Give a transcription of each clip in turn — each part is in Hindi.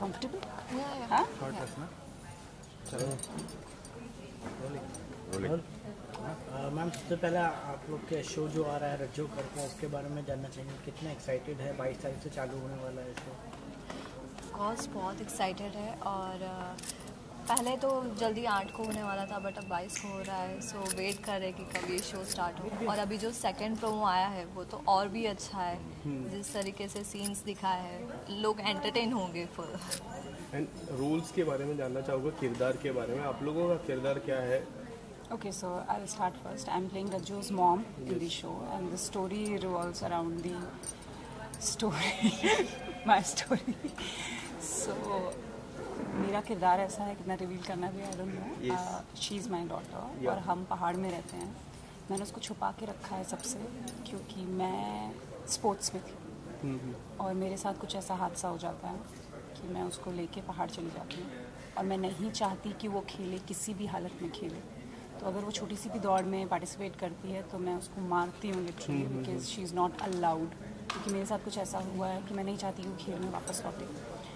comfortable? Yeah. Huh? Short Yeah. रखना चलो मैम सबसे पहले आप लोग के शो जो आ रहा है रज्जो करके उसके बारे में जानना चाहेंगे कितना एक्साइटेड है 22 तारीख से चालू होने वाला है शो ऑफकोर्स बहुत एक्साइटेड है और पहले तो जल्दी 8 को होने वाला था बट अब 22 को हो रहा है सो वेट कर रहे कि कब ये शो स्टार्ट हो और अभी जो सेकंड प्रोमो आया है वो तो और भी अच्छा है जिस तरीके से सीन्स दिखाए हैं लोग एंटरटेन होंगे फुल एंड रोल्स के बारे में जानना चाहूँगा किरदार के बारे में आप लोगों का किरदार क्या है Okay, so I'll start first. I'm playing Rajju's mom in the show, and the story revolves around the story, my story. So, मेरा किरदार ऐसा है कितना रिवील करना भी I don't know she is my daughter और हम पहाड़ में रहते हैं मैंने उसको छुपा के रखा है सबसे क्योंकि मैं स्पोर्ट्स में थी और मेरे साथ कुछ ऐसा हादसा हो जाता है कि मैं उसको लेके पहाड़ चली जाती हूँ और मैं नहीं चाहती कि वो खेले किसी भी हालत में खेले तो अगर वो छोटी सी भी दौड़ में पार्टिसिपेट करती है तो मैं उसको मारती हूँ literally because she is not allowed क्योंकि मेरे साथ कुछ ऐसा हुआ है कि मैं नहीं चाहती कि खेल में वापस लौटे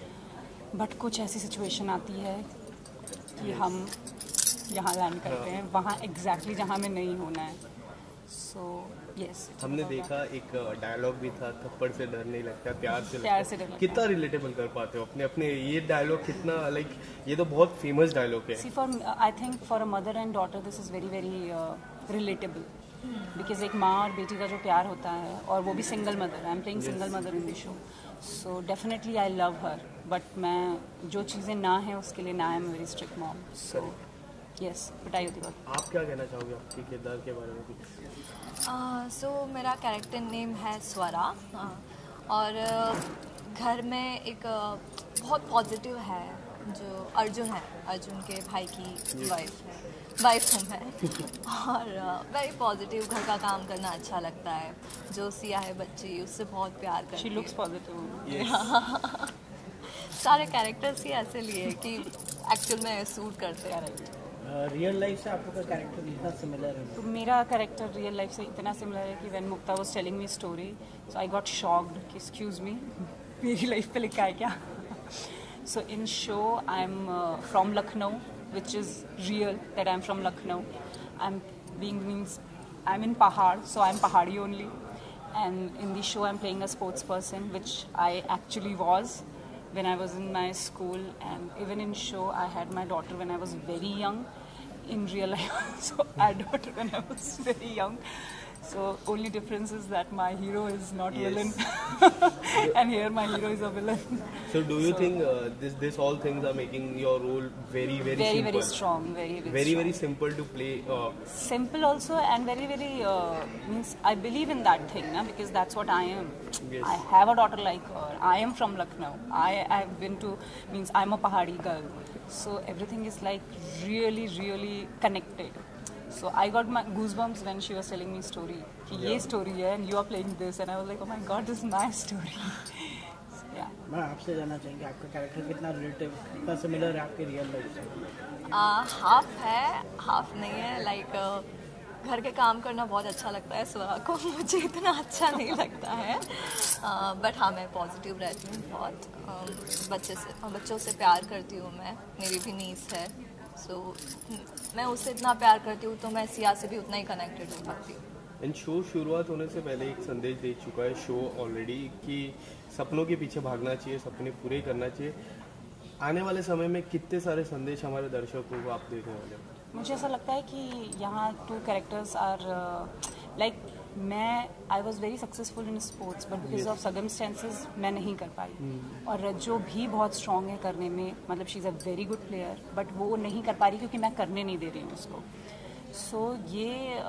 बट कुछ ऐसी सिचुएशन आती है कि हम यहाँ लैंड करते हैं वहाँ एग्जैक्टली जहाँ में नहीं होना है सो यस हमने देखा एक डायलॉग भी था थप्पड़ से डर नहीं लगता प्यार से प्यार लगता से डर लगता है। कितना रिलेटेबल कर पाते हो अपने अपने ये डायलॉग कितना लाइक ये तो बहुत फेमस डायलॉग है See, I think for a mother and daughter this is very very relatable because एक माँ और बेटी का जो प्यार होता है और वो भी single mother I am playing single mother in the show so definitely I love her but मैं जो चीज़ें ना हैं उसके लिए ना I am very strict mom so yes बताइए होती बात आप क्या कहना चाहोगे आपके किरदार के बारे में कुछ सो मेरा कैरेक्टर नेम है स्वरा और घर में एक बहुत पॉजिटिव है जो अर्जुन है अर्जुन के भाई की वाइफ हूँ मैं और वेरी पॉजिटिव घर का काम करना अच्छा लगता है जो सिया है बच्ची उससे बहुत प्यार करती शी है लुक्स पॉजिटिव सारे कैरेक्टर्स ही ऐसे लिए कि एक्चुअल में सूट करते हैं रियल लाइफ से आप लोग का कैरेक्टर इतना सिमिलर है तो मेरा कैरेक्टर रियल लाइफ से इतना सिमिलर है कि when Mukta was telling me story so I got shocked कि एक्सक्यूज मी मेरी लाइफ पे लिखा है क्या so in show I am from Lucknow which is real that I'm from Lucknow. I'm in Pahad, so I'm Pahadi only. And in the show, I'm playing a sports person, which I actually was when I was in my school. And even in show, I had my daughter when I was very young. In real life, so I had daughter when I was very young. So only difference is that my hero is not villain, and here my hero is a villain. So do you think this all things are making your role very simple? Very strong, very strong. Simple to play. Simple also and very means I believe in that thing, na? Because that's what I am. Yes. I have a daughter like her. I am from Lucknow. I have been to means I'm a Pahadi girl. So everything is like really connected. So I got my goosebumps when she was telling me story. कि ये story है and you are playing this and I was like oh my god this is my story. So, yeah. मैं आपसे जानना चाहेंगे आपका कैरेक्टर कितना रिलेटिव कितना सिमिलर है आपके रियल लाइफ से हाफ है हाफ नहीं है लाइक घर के काम करना बहुत अच्छा लगता है स्वरा को मुझे इतना अच्छा नहीं लगता है बट हाँ मैं पॉजिटिव रहती हूँ बहुत बच्चों से प्यार करती हूँ मैं मेरी भी नीस है सो मैं उससे इतना प्यार करती हूँ तो मैं सिया से भी उतना ही कनेक्टेड हो सकती हूँ एंड शो शुरुआत होने से पहले एक संदेश दे चुका है शो ऑलरेडी कि सपनों के पीछे भागना चाहिए सपने पूरे करना चाहिए आने वाले समय में कितने सारे संदेश हमारे दर्शकों को आप देने वाले हैं मुझे ऐसा लगता है कि यहाँ 2 कैरेक्टर्स आर लाइक मैं I was very successful in sports but because of circumstances मैं नहीं कर पाई और रज्जो भी बहुत स्ट्रॉन्ग है करने में मतलब she is a very good player but वो नहीं कर पा रही क्योंकि मैं करने नहीं दे रही हूँ उसको सो ये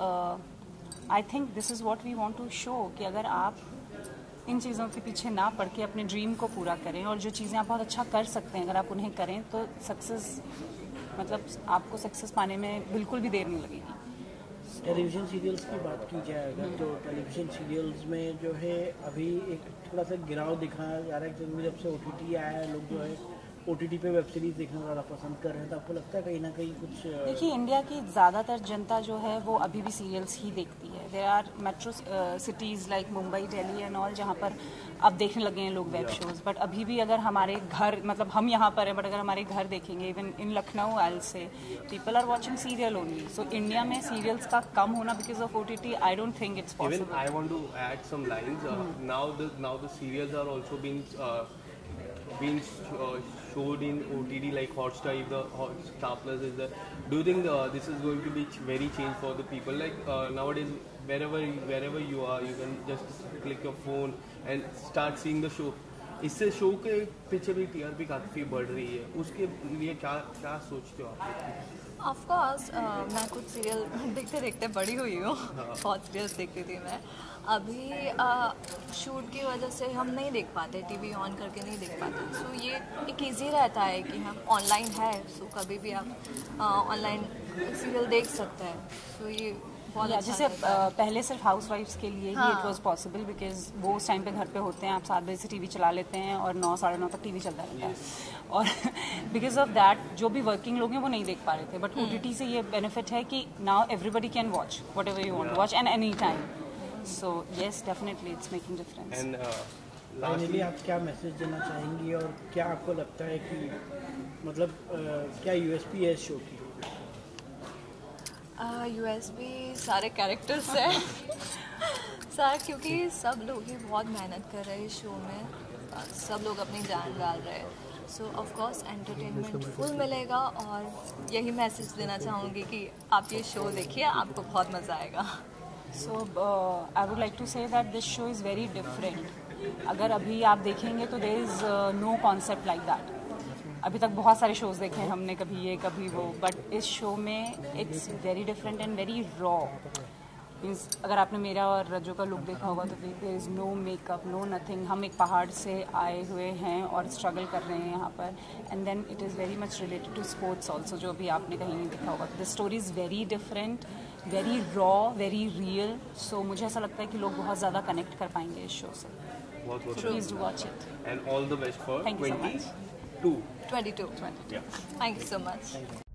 I think this is what we want to show कि अगर आप इन चीज़ों के पीछे ना पड़ के अपने ड्रीम को पूरा करें और जो चीज़ें आप बहुत अच्छा कर सकते हैं अगर आप उन्हें करें तो सक्सेस मतलब आपको सक्सेस पाने में बिल्कुल भी देर नहीं लगेगी टेलीविज़न सीरियल्स की बात की जाए अगर तो टेलीविज़न सीरियल्स में जो है अभी एक थोड़ा सा गिराव दिखाया जा रहा है क्योंकि जब से OTT आया है लोग जो है OTT पे वेब सीरीज देखना ज़्यादा पसंद कर रहे हैं, तो आपको लगता है कहीं ना कहीं कुछ देखिए, इंडिया की ज़्यादातर जनता जो है वो अभी भी सीरियल्स ही देखती है. There are metro cities like Mumbai, Delhi and all जहाँ पर अब देखने लगे हैं लोग वेब शोज़. बट अभी भी अगर हमारे घर, मतलब हम यहाँ पर हैं, बट अगर हमारे घर देखेंगे, even in Lucknow I see people are watching serial only. So India में सीरियल्स का कम होना because of OTT, I don't think it's Even possible. I want to add some lines. Now the serials are also being showed in OTT like Hotstar. If the Hotstar Plus is there, do you think this is going to be very change for the people? Like nowadays, wherever you are, you can just click your phone and start seeing the show. इससे शो के पीछे भी TRP काफ़ी बढ़ रही है. उसके लिए क्या सोचते हो आप? ऑफ कोर्स मैं कुछ सीरियल देखते देखते बड़ी हुई हूँ. बहुत सीरियल्स देखती थी मैं. अभी शूट की वजह से हम नहीं देख पाते, टीवी ऑन करके नहीं देख पाते. सो ये एक ईजी रहता है कि हम ऑनलाइन है, सो कभी भी आप ऑनलाइन सीरियल देख सकते हैं. सो ये बहुत अच्छा जैसे रहता है. पहले सिर्फ हाउस वाइफ्स के लिए ही हाँ. इट वाज पॉसिबल बिकॉज वो उस टाइम पे घर पे होते हैं, आप 7 बजे से टीवी चला लेते हैं और 9 साढ़े 9 तक टीवी चलता रहता है. और बिकॉज ऑफ दैट जो भी वर्किंग लोग हैं वो नहीं देख पा रहे थे. बट OTT से ये बेनिफिट है कि now everybody can watch whatever you want watch and any time. So yes, definitely it's making difference. And finally आप क्या मैसेज देना चाहेंगी, और क्या आपको लगता है कि मतलब क्या USP है इस शो की? USB सारे कैरेक्टर्स हैं. सारा, क्योंकि सब लोग ही बहुत मेहनत कर रहे हैं इस शो में. सब लोग अपनी जान डाल रहे हैं. So of course entertainment full मिलेगा. और यही मैसेज देना चाहूँगी कि आप ये शो देखिए, आपको बहुत मज़ा आएगा. So I would like to say that this show is very different. अगर अभी आप देखेंगे तो there is no concept like that. अभी तक बहुत सारे शोज़ देखे हैं हमने, कभी ये कभी वो, बट इस शो में it's very different and very raw. Means अगर आपने मेरा और रज्जू का लुक देखा होगा तो there is no makeup, no nothing. हम एक पहाड़ से आए हुए हैं और स्ट्रगल कर रहे हैं यहाँ पर. And then it is very much related to sports also, जो भी आपने कहीं नहीं देखा होगा. The story is very different, very raw, very real. सो मुझे ऐसा लगता है कि लोग बहुत ज़्यादा कनेक्ट कर पाएंगे इस शो से. बहुत please do watch it. and all the best for Thank you so much. 22. 22. Yeah. Thank you so much.